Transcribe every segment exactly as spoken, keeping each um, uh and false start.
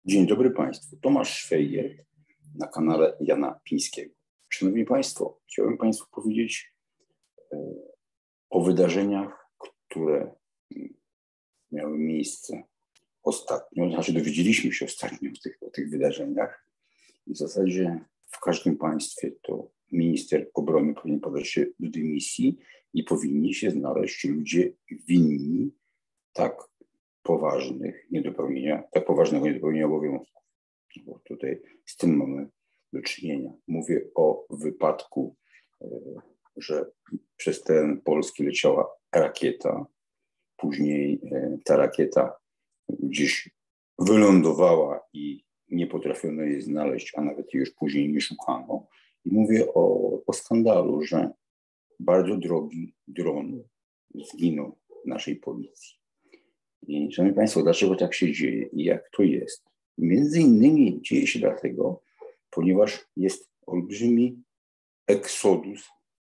Dzień dobry Państwu. Tomasz Szwejger na kanale Jana Pińskiego. Szanowni Państwo, chciałbym Państwu powiedzieć o wydarzeniach, które miały miejsce ostatnio. Znaczy dowiedzieliśmy się ostatnio o tych, o tych wydarzeniach. W zasadzie w każdym państwie to minister obrony powinien podać się do dymisji i powinni się znaleźć ludzie winni tak poważnych niedopełnienia, tak poważnego niedopełnienia obowiązków. Bo tutaj z tym mamy do czynienia. Mówię o wypadku, że przez teren polski leciała rakieta. Później ta rakieta gdzieś wylądowała i nie potrafiono jej znaleźć, a nawet jej już później nie szukano. I mówię o, o skandalu, że bardzo drogi dron zginął w naszej policji. I szanowni Państwo, dlaczego tak się dzieje i jak to jest? Między innymi dzieje się dlatego, ponieważ jest olbrzymi eksodus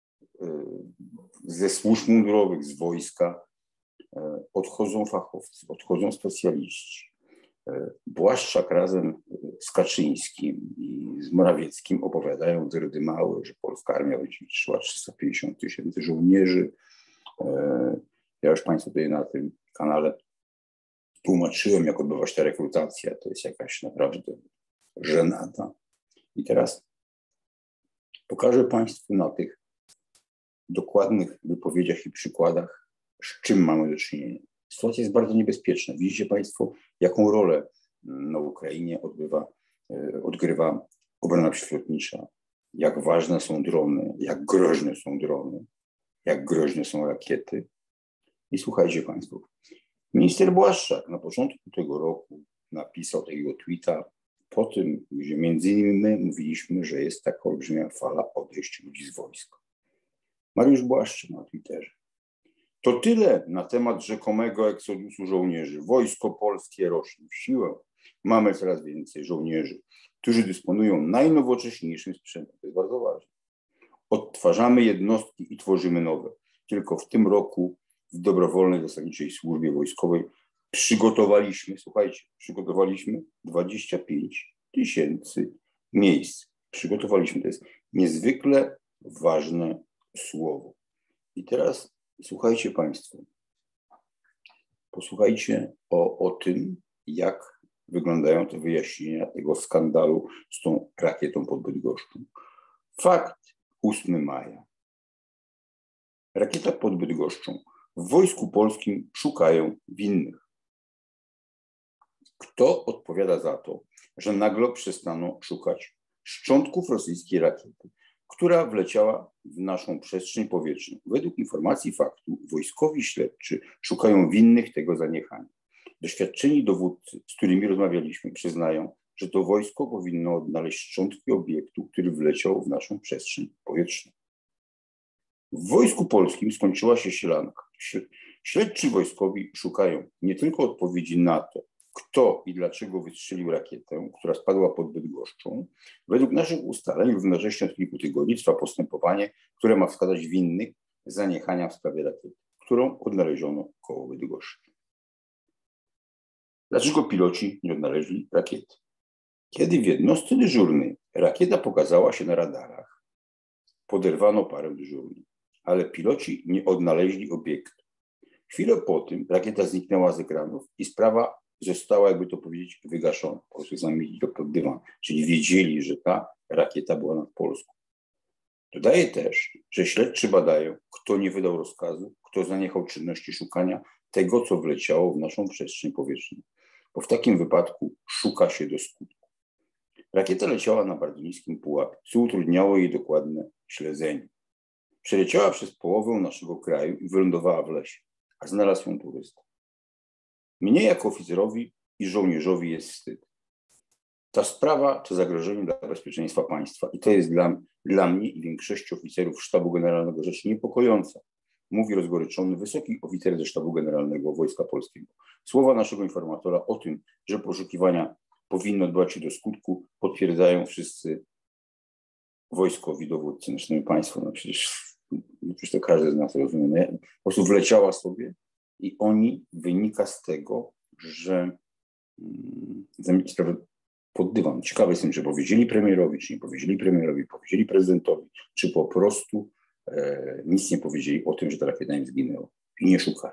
ze służb mundurowych, z wojska. Odchodzą fachowcy, odchodzą specjaliści. Błaszczak razem z Kaczyńskim i z Morawieckim opowiadają dyrdymały, że polska armia będzie liczyła trzysta pięćdziesiąt tysięcy żołnierzy. Ja już Państwu tutaj na tym kanale tłumaczyłem, jak odbywa się ta rekrutacja. To jest jakaś naprawdę żenada. I teraz pokażę Państwu na tych dokładnych wypowiedziach i przykładach, z czym mamy do czynienia. Sytuacja jest bardzo niebezpieczna. Widzicie Państwo, jaką rolę na Ukrainie odbywa, odgrywa obrona przeciwlotnicza, jak ważne są drony, jak groźne są drony, jak groźne są rakiety. I słuchajcie Państwo, minister Błaszczak na początku tego roku napisał takiego tweeta po tym, gdzie między innymi my mówiliśmy, że jest taka olbrzymia fala odejść ludzi z wojska. Mariusz Błaszczak na Twitterze. To tyle na temat rzekomego eksodusu żołnierzy. Wojsko polskie rośnie w siłę. Mamy coraz więcej żołnierzy, którzy dysponują najnowocześniejszym sprzętem. To jest bardzo ważne. Odtwarzamy jednostki i tworzymy nowe. Tylko w tym roku w dobrowolnej zasadniczej służbie wojskowej przygotowaliśmy, słuchajcie, przygotowaliśmy dwadzieścia pięć tysięcy miejsc. Przygotowaliśmy, to jest niezwykle ważne słowo. I teraz słuchajcie Państwo, posłuchajcie o, o tym, jak wyglądają te wyjaśnienia tego skandalu z tą rakietą pod Bydgoszczą. Fakt, ósmego maja. Rakieta pod Bydgoszczą. W Wojsku Polskim szukają winnych. Kto odpowiada za to, że nagle przestaną szukać szczątków rosyjskiej rakiety, która wleciała w naszą przestrzeń powietrzną? Według informacji faktu wojskowi śledczy szukają winnych tego zaniechania. Doświadczeni dowódcy, z którymi rozmawialiśmy, przyznają, że to wojsko powinno odnaleźć szczątki obiektu, który wleciał w naszą przestrzeń powietrzną. W Wojsku Polskim skończyła się sielanka. Śledczy wojskowi szukają nie tylko odpowiedzi na to, kto i dlaczego wystrzelił rakietę, która spadła pod Bydgoszczą. Według naszych ustaleń równo września od kilku tygodni trwa postępowanie, które ma wskazać winnych zaniechania w sprawie rakiety, którą odnaleziono koło Bydgoszczy. Dlaczego piloci nie odnaleźli rakiety? Kiedy w jednostce dyżurnej rakieta pokazała się na radarach, poderwano parę dyżurnych, ale piloci nie odnaleźli obiektu. Chwilę po tym rakieta zniknęła z ekranów i sprawa została, jakby to powiedzieć, wygaszona. Po prostu zamienili to pod dywan, czyli wiedzieli, że ta rakieta była nad Polską. Dodaję też, że śledczy badają, kto nie wydał rozkazu, kto zaniechał czynności szukania tego, co wleciało w naszą przestrzeń powietrzną. Bo w takim wypadku szuka się do skutku. Rakieta leciała na bardzo niskim pułapie, co utrudniało jej dokładne śledzenie. Przeleciała przez połowę naszego kraju i wylądowała w lesie, a znalazł ją turysta. Mnie jako oficerowi i żołnierzowi jest wstyd. Ta sprawa to zagrożenie dla bezpieczeństwa państwa i to jest dla, dla mnie i większości oficerów Sztabu Generalnego rzecz niepokojąca, mówi rozgoryczony wysoki oficer ze Sztabu Generalnego Wojska Polskiego. Słowa naszego informatora o tym, że poszukiwania powinny odbywać się do skutku, potwierdzają wszyscy wojskowi dowódcy. No, szanowni Państwo, no przecież, no przecież to każdy z nas rozumie. No, po prostu wleciała sobie i oni, wynika z tego, że zamienić sprawę pod dywan. Ciekawy jestem, czy powiedzieli premierowi, czy nie powiedzieli premierowi, powiedzieli prezydentowi, czy po prostu e, nic nie powiedzieli o tym, że ta rakieta im zginęła i nie szukali.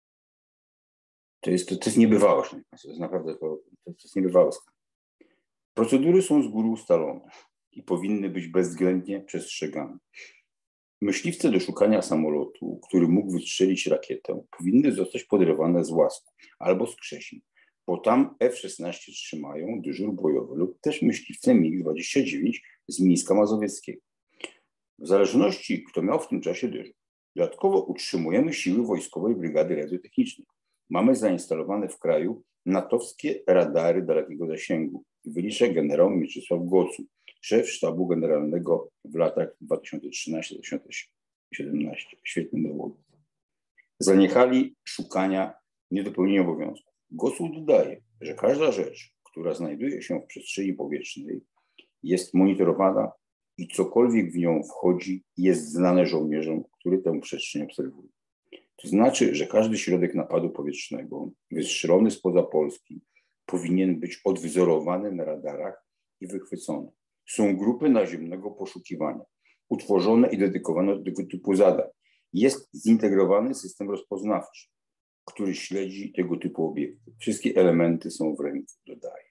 To jest, to, to jest niebywałe, to jest naprawdę to, to jest niebywałe. Procedury są z góry ustalone i powinny być bezwzględnie przestrzegane. Myśliwce do szukania samolotu, który mógł wystrzelić rakietę, powinny zostać podrywane z łasku albo z Krzesin, bo tam F szesnaście trzymają dyżur bojowy lub też myśliwce mig dwadzieścia dziewięć z Mińska Mazowieckiego. W zależności, kto miał w tym czasie dyżur. Dodatkowo utrzymujemy siły wojskowej Brygady Radiotechnicznej. Mamy zainstalowane w kraju natowskie radary dalekiego zasięgu. Wylicza generał Mieczysław Gocuł, szef sztabu generalnego w latach dwa tysiące trzynastym do dwa tysiące siedemnastego. Świetny dowód. Zaniechali szukania niedopełnienia obowiązków. Gocuł dodaje, że każda rzecz, która znajduje się w przestrzeni powietrznej, jest monitorowana i cokolwiek w nią wchodzi, jest znane żołnierzom, który tę przestrzeń obserwuje. To znaczy, że każdy środek napadu powietrznego wystrzelony spoza Polski powinien być odwzorowany na radarach i wychwycony. Są grupy naziemnego poszukiwania, utworzone i dedykowane do tego typu zadań. Jest zintegrowany system rozpoznawczy, który śledzi tego typu obiekty. Wszystkie elementy są w ręku, dodaje.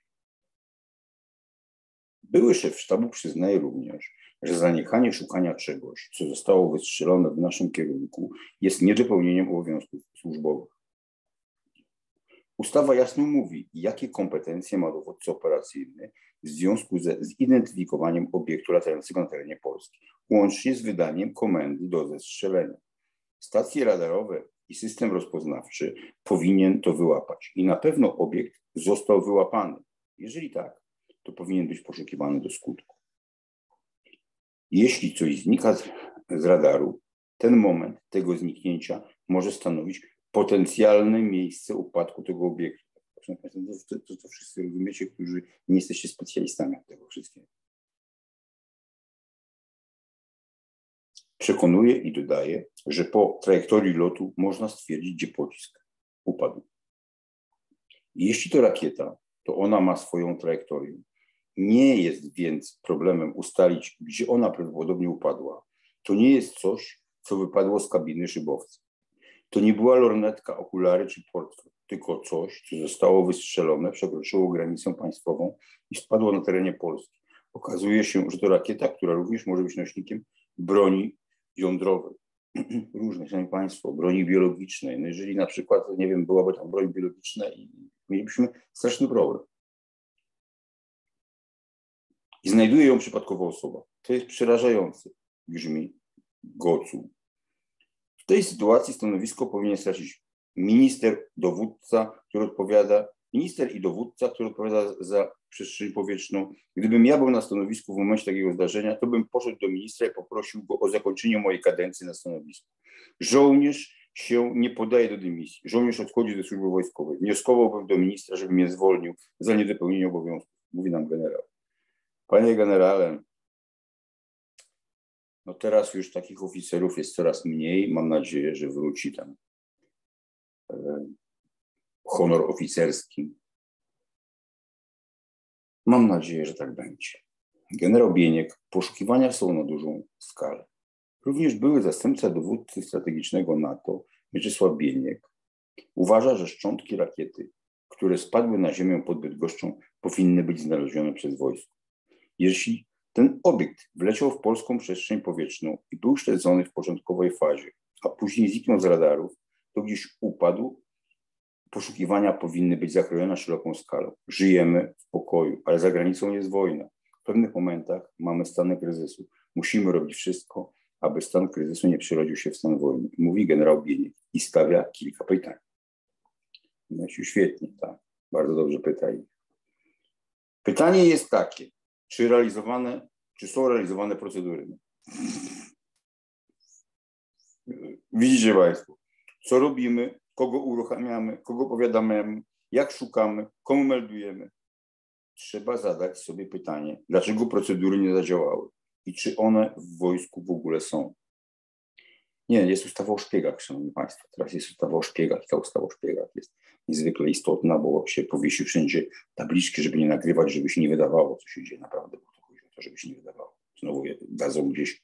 Były szef sztabu przyznaje również, że zaniechanie szukania czegoś, co zostało wystrzelone w naszym kierunku, jest niedopełnieniem obowiązków służbowych. Ustawa jasno mówi, jakie kompetencje ma dowódca operacyjny w związku ze zidentyfikowaniem obiektu latającego na terenie Polski, łącznie z wydaniem komendy do zestrzelenia. Stacje radarowe i system rozpoznawczy powinien to wyłapać i na pewno obiekt został wyłapany. Jeżeli tak, to powinien być poszukiwany do skutku. Jeśli coś znika z, z radaru, ten moment tego zniknięcia może stanowić potencjalne miejsce upadku tego obiektu. To, to, to, to wszyscy rozumiecie, którzy nie jesteście specjalistami od tego wszystkiego. Przekonuje i dodaje, że po trajektorii lotu można stwierdzić, gdzie pocisk upadł. Jeśli to rakieta, to ona ma swoją trajektorię. Nie jest więc problemem ustalić, gdzie ona prawdopodobnie upadła. To nie jest coś, co wypadło z kabiny szybowca. To nie była lornetka, okulary czy portfel, tylko coś, co zostało wystrzelone, przekroczyło granicę państwową i spadło na terenie Polski. Okazuje się, że to rakieta, która również może być nośnikiem broni jądrowej. Różne, szanowni państwo, broni biologicznej. No jeżeli na przykład, nie wiem, byłaby tam broń biologiczna i mielibyśmy straszny problem. I znajduje ją przypadkowo osoba. To jest przerażające, brzmi Gocuł. W tej sytuacji stanowisko powinien stracić minister, dowódca, który odpowiada, minister i dowódca, który odpowiada za przestrzeń powietrzną. Gdybym ja był na stanowisku w momencie takiego zdarzenia, to bym poszedł do ministra i poprosił go o zakończenie mojej kadencji na stanowisku. Żołnierz się nie podaje do dymisji. Żołnierz odchodzi do służby wojskowej. Wnioskowałbym do ministra, żeby mnie zwolnił za niedopełnienie obowiązków, mówi nam generał. Panie generale, no teraz już takich oficerów jest coraz mniej. Mam nadzieję, że wróci tam e, honor oficerski. Mam nadzieję, że tak będzie. Generał Bieniek, poszukiwania są na dużą skalę. Również były zastępca dowódcy strategicznego NATO, Mieczysław Bieniek, uważa, że szczątki rakiety, które spadły na ziemię pod Bydgoszczą, powinny być znalezione przez wojsko. Jeśli ten obiekt wleciał w polską przestrzeń powietrzną i był śledzony w początkowej fazie, a później zniknął z radarów, to gdzieś upadł, poszukiwania powinny być zakrojone na szeroką skalę. Żyjemy w pokoju, ale za granicą jest wojna. W pewnych momentach mamy stany kryzysu. Musimy robić wszystko, aby stan kryzysu nie przerodził się w stan wojny. Mówi generał Bieniek i stawia kilka pytań. No świetnie, tak. Bardzo dobrze pytaj. Pytanie jest takie, czy realizowane, czy są realizowane procedury? Widzicie państwo, co robimy, kogo uruchamiamy, kogo powiadamiamy, jak szukamy, komu meldujemy. Trzeba zadać sobie pytanie, dlaczego procedury nie zadziałały i czy one w wojsku w ogóle są. Nie, jest ustawa o szpiegach, szanowni państwo. Teraz jest ustawa o szpiegach i ta ustawa o szpiegach jest niezwykle istotna, bo się powiesi wszędzie tabliczki, żeby nie nagrywać, żeby się nie wydawało, co się dzieje naprawdę, bo to chodzi o to, żeby się nie wydawało. Znowu dadzą gdzieś,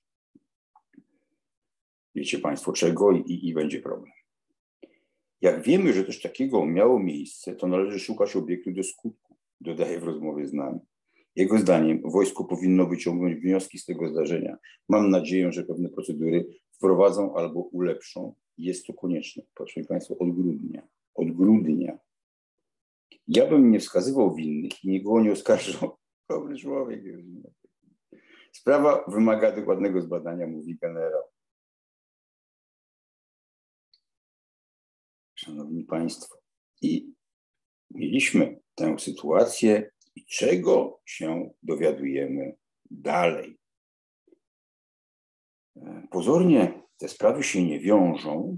wiecie państwo czego i, i będzie problem. Jak wiemy, że coś takiego miało miejsce, to należy szukać obiektu do skutku, dodaje w rozmowie z nami. Jego zdaniem wojsko powinno wyciągnąć wnioski z tego zdarzenia. Mam nadzieję, że pewne procedury wprowadzą albo ulepszą. Jest to konieczne. Proszę państwa, od grudnia. Od grudnia. Ja bym nie wskazywał winnych i nikogo nie oskarżał. Dobry człowiek. Sprawa wymaga dokładnego zbadania, mówi generał. Szanowni państwo, i mieliśmy tę sytuację i czego się dowiadujemy dalej. Pozornie te sprawy się nie wiążą,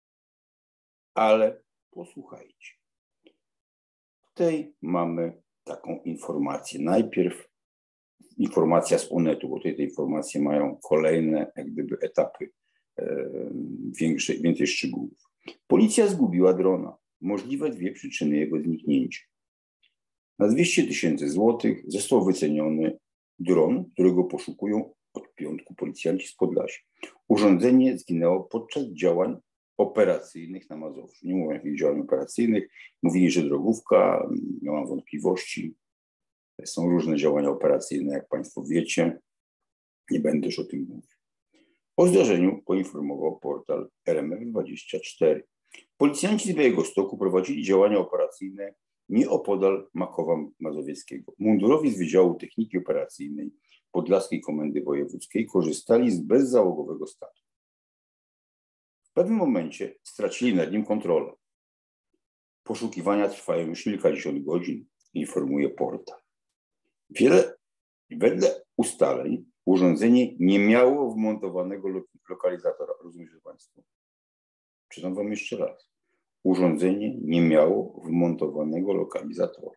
ale posłuchajcie. Tutaj mamy taką informację. Najpierw informacja z Onetu, bo tutaj te informacje mają kolejne jak gdyby etapy, e, większe, więcej szczegółów. Policja zgubiła drona. Możliwe dwie przyczyny jego zniknięcia. Na dwieście tysięcy złotych został wyceniony dron, którego poszukują od piątku policjanci z Podlasia. Urządzenie zginęło podczas działań operacyjnych na Mazowszu. Nie mówię o jakichś działań operacyjnych. Mówili, że drogówka, ja mam wątpliwości. Są różne działania operacyjne, jak państwo wiecie. Nie będę już o tym mówił. O zdarzeniu poinformował portal R M F dwadzieścia cztery. Policjanci z Białegostoku prowadzili działania operacyjne nieopodal Makowa Mazowieckiego. Mundurowi z Wydziału Techniki Operacyjnej Podlaskiej Komendy Wojewódzkiej korzystali z bezzałogowego statku. W pewnym momencie stracili nad nim kontrolę. Poszukiwania trwają już kilkadziesiąt godzin, informuje portal. Wiele, wedle ustaleń urządzenie nie miało wmontowanego lo lokalizatora. Rozumiecie państwo? Czytam wam jeszcze raz. Urządzenie nie miało wmontowanego lokalizatora.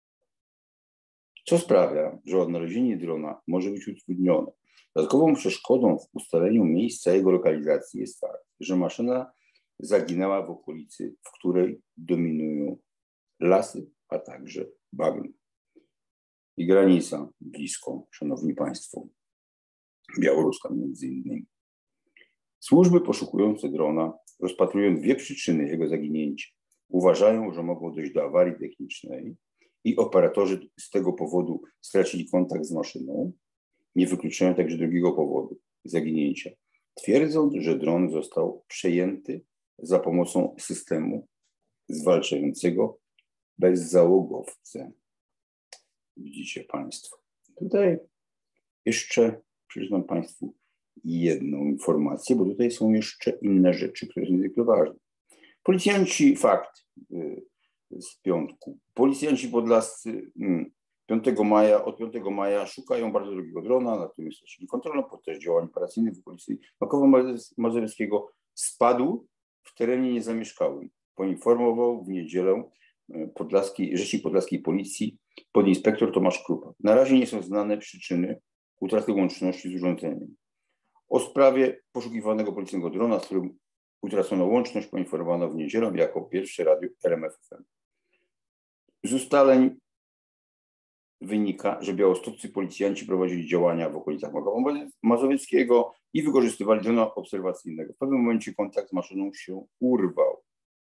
Co sprawia, że odnalezienie drona może być utrudnione. Dodatkową przeszkodą w ustaleniu miejsca jego lokalizacji jest fakt, że maszyna zaginęła w okolicy, w której dominują lasy, a także bagno. I granica blisko, szanowni państwo, białoruska między innymi. Służby poszukujące drona rozpatrują dwie przyczyny jego zaginięcia. Uważają, że mogło dojść do awarii technicznej i operatorzy z tego powodu stracili kontakt z maszyną. Nie wykluczają także drugiego powodu zaginięcia. Twierdzą, że dron został przejęty za pomocą systemu zwalczającego bezzałogowce. Widzicie państwo. Tutaj jeszcze przeczytam państwu jedną informację, bo tutaj są jeszcze inne rzeczy, które są niezwykle ważne. Policjanci, fakt y, z piątku, policjanci podlascy y, piątego maja, od piątego maja szukają bardzo drogiego drona, na którym stracili kontrolę podczas działań operacyjnych w okolicy Makowa Mazowieckiego. Spadł w terenie niezamieszkałym. Poinformował w niedzielę Podlaskiej, rzecznik podlaskiej policji podinspektor Tomasz Krupa. Na razie nie są znane przyczyny utraty łączności z urządzeniem. O sprawie poszukiwanego policyjnego drona, z którym utracono łączność, poinformowano w niedzielę jako pierwsze radio R M F F M. Z ustaleń wynika, że białostoccy policjanci prowadzili działania w okolicach Makowa Mazowieckiego i wykorzystywali drona obserwacyjnego. W pewnym momencie kontakt z maszyną się urwał.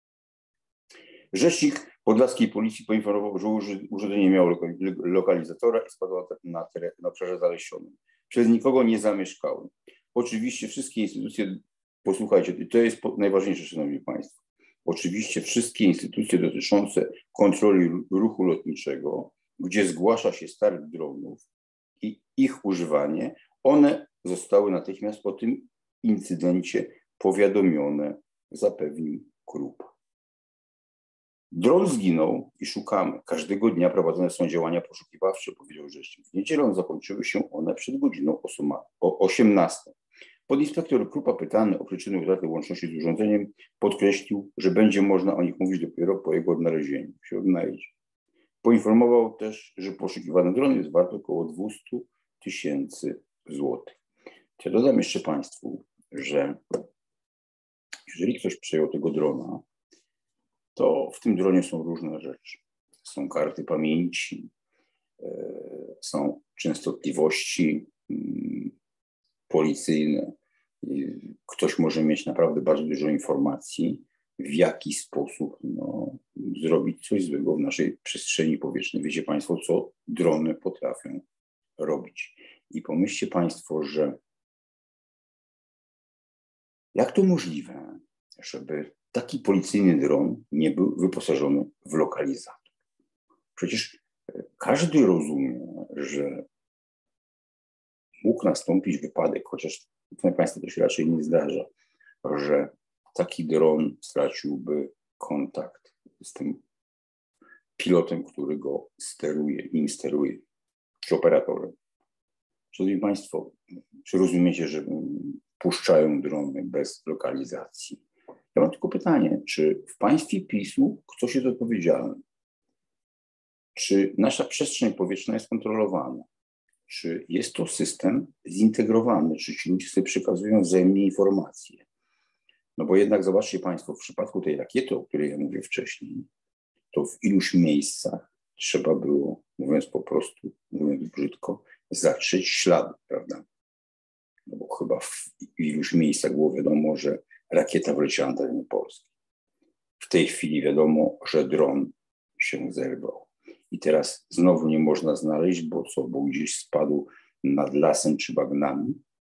Rzecznik podlaskiej policji poinformował, że urządzenie nie miało lokalizatora i spadło na, teren, na obszarze zalesionym. Przez nikogo nie zamieszkało. Oczywiście wszystkie instytucje, posłuchajcie, to jest najważniejsze, szanowni państwo. Oczywiście wszystkie instytucje dotyczące kontroli ruchu lotniczego, gdzie zgłasza się start dronów i ich używanie, one zostały natychmiast o tym incydencie powiadomione, zapewnił Krupa. Dron zginął i szukamy. Każdego dnia prowadzone są działania poszukiwawcze, powiedział rzecznik. W niedzielę zakończyły się one przed godziną osiemnastą. Podinspektor Krupa, pytany o przyczynę utraty łączności z urządzeniem, podkreślił, że będzie można o nich mówić dopiero po jego odnalezieniu. Się odnajdzie. Poinformował też, że poszukiwany dron jest wart około dwieście tysięcy złotych. Ja dodam jeszcze państwu, że Jeżeli ktoś przejął tego drona, to w tym dronie są różne rzeczy. Są karty pamięci, są częstotliwości policyjne. Ktoś może mieć naprawdę bardzo dużo informacji, w jaki sposób no, zrobić coś złego w naszej przestrzeni powietrznej. Wiecie Państwo, co drony potrafią robić. I pomyślcie Państwo, że jak to możliwe, żeby taki policyjny dron nie był wyposażony w lokalizator? Przecież każdy rozumie, że mógł nastąpić wypadek, chociaż proszę Państwa, to się raczej nie zdarza, że taki dron straciłby kontakt z tym pilotem, który go steruje, nim steruje, czy operatorem. Szanowni Państwo, czy rozumiecie, że puszczają drony bez lokalizacji? Ja mam tylko pytanie, czy w państwie PiS-u ktoś jest odpowiedzialny? Czy nasza przestrzeń powietrzna jest kontrolowana? Czy jest to system zintegrowany? Czy ci ludzie sobie przekazują wzajemnie informacje? No bo jednak zobaczcie Państwo, w przypadku tej rakiety, o której ja mówię wcześniej, to w iluś miejscach trzeba było, mówiąc po prostu, mówiąc brzydko, zatrzeć ślady, prawda? No bo chyba w iluś miejscach było wiadomo, że rakieta wleciała na terenie Polski. W tej chwili wiadomo, że dron się zerwał. I teraz znowu nie można znaleźć, bo co, bo gdzieś spadł nad lasem czy bagnami.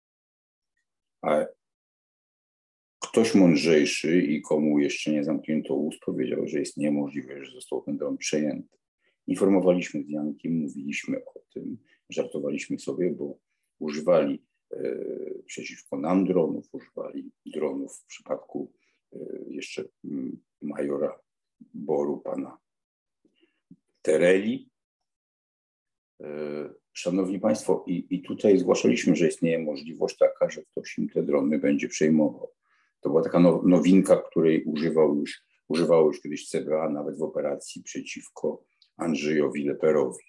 A ktoś mądrzejszy i komu jeszcze nie zamknięto ust, powiedział, że jest niemożliwe, że został ten dron przejęty. Informowaliśmy z Jankiem, mówiliśmy o tym, żartowaliśmy sobie, bo używali e, przeciwko nam dronów, używali dronów w przypadku e, jeszcze m, majora Boru, pana Tereli. E, Szanowni Państwo, i, i tutaj zgłaszaliśmy, że istnieje możliwość taka, że ktoś im te drony będzie przejmował. To była taka now, nowinka, której używał już, używało już kiedyś C B A, nawet w operacji przeciwko Andrzejowi Leperowi.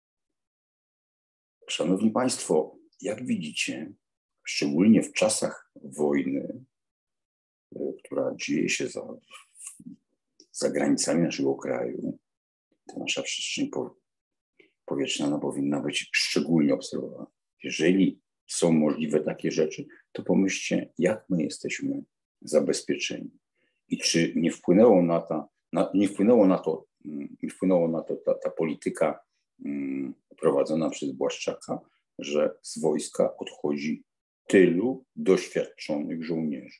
Szanowni Państwo, jak widzicie, szczególnie w czasach wojny, która dzieje się za, za granicami naszego kraju, ta nasza przestrzeń powietrzna no, powinna być szczególnie obserwowana. Jeżeli są możliwe takie rzeczy, to pomyślcie, jak my jesteśmy zabezpieczeni i czy nie wpłynęło na, ta, na, nie wpłynęło na to, nie wpłynęło na to ta, ta polityka um, prowadzona przez Błaszczaka, że z wojska odchodzi tylu doświadczonych żołnierzy.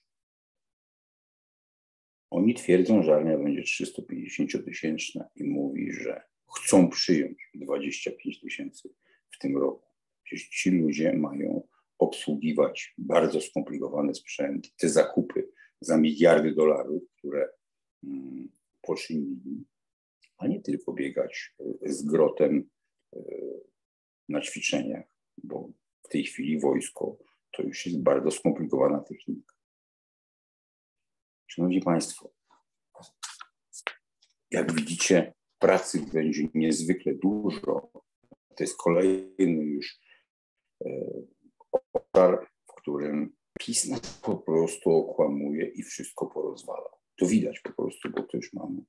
Oni twierdzą, że armia będzie trzystupięćdziesięciotysięczna i mówi, że chcą przyjąć dwadzieścia pięć tysięcy w tym roku. Przecież ci ludzie mają obsługiwać bardzo skomplikowany sprzęt, te zakupy za miliardy dolarów, które mm, poczynili, a nie tylko biegać z grotem y, na ćwiczeniach, bo w tej chwili wojsko to już jest bardzo skomplikowana technika. Szanowni Państwo, jak widzicie, pracy będzie niezwykle dużo. To jest kolejny już obszar, w którym PiS nas po prostu okłamuje i wszystko porozwala. To widać po prostu, bo to już mamy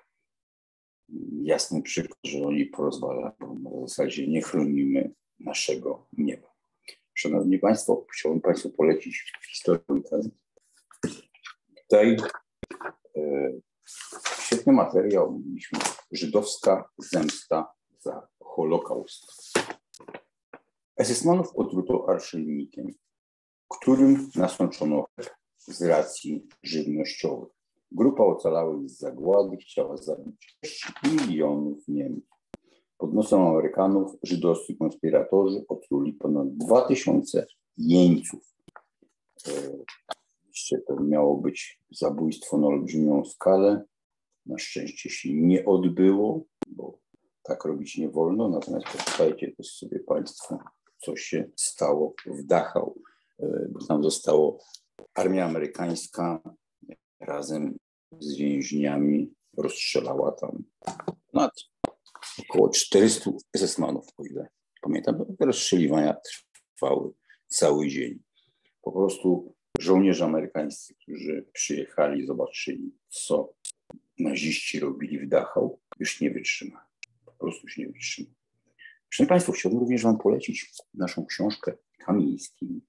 jasny przykład, że oni porozwalają, bo w zasadzie nie chronimy naszego nieba. Szanowni Państwo, chciałbym Państwu polecić historykę. Tutaj e, świetny materiał mieliśmy. Żydowska zemsta za Holokaust. Esesmanów otruto arszelnikiem, którym nasączono z racji żywnościowych. Grupa ocalałych z zagłady chciała zabić sześć milionów Niemców. Pod nosem Amerykanów żydowscy konspiratorzy otruli ponad dwa tysiące jeńców. Oczywiście to miało być zabójstwo na olbrzymią skalę. Na szczęście się nie odbyło, bo tak robić nie wolno. Natomiast posłuchajcie też sobie Państwo, co się stało w Dachau. Bo tam zostało armia amerykańska razem z więźniami rozstrzelała tam nad około czterystu esesmanów, o ile pamiętam. Te rozstrzeliwania trwały cały dzień. Po prostu żołnierze amerykańscy, którzy przyjechali, zobaczyli, co naziści robili w Dachau, już nie wytrzymali. Po prostu już nie wytrzymali. Szanowni Państwo, chciałbym również Wam polecić naszą książkę Kamiński.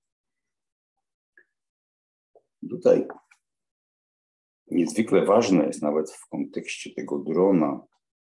Tutaj niezwykle ważne jest nawet w kontekście tego drona.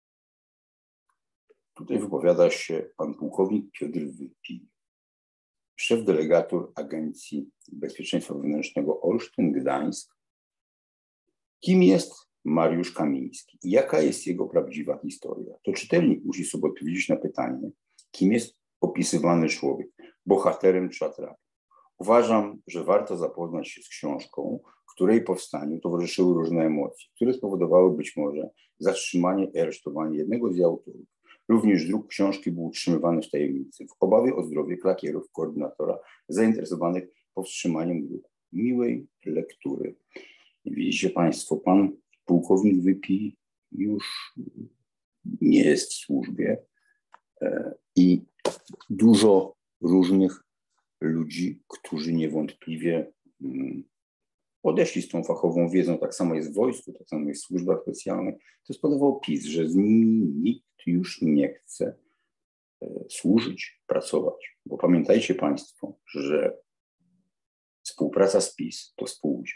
Tutaj wypowiada się pan pułkownik Piotr Wypij, szef delegatur Agencji Bezpieczeństwa Wewnętrznego Olsztyn-Gdańsk. Kim jest Mariusz Kamiński? Jaka jest jego prawdziwa historia? To czytelnik musi sobie odpowiedzieć na pytanie, kim jest opisywany człowiek, bohaterem czy atrapem. Uważam, że warto zapoznać się z książką, której powstaniu towarzyszyły różne emocje, które spowodowały być może zatrzymanie i aresztowanie jednego z jej autorów. Również druk książki był utrzymywany w tajemnicy, w obawie o zdrowie klakierów, koordynatora zainteresowanych powstrzymaniem druku. Miłej lektury. Widzicie Państwo, pan pułkownik Wypij już nie jest w służbie i dużo różnych ludzi, którzy niewątpliwie odeszli z tą fachową wiedzą, tak samo jest w wojsku, tak samo jest w służbach specjalnych, to spowodował PiS, że z nimi nikt już nie chce służyć, pracować. Bo pamiętajcie Państwo, że współpraca z PiS to współudział.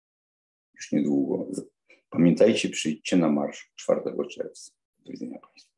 Już niedługo. Pamiętajcie, przyjdźcie na marsz czwartego czerwca. Do widzenia Państwu.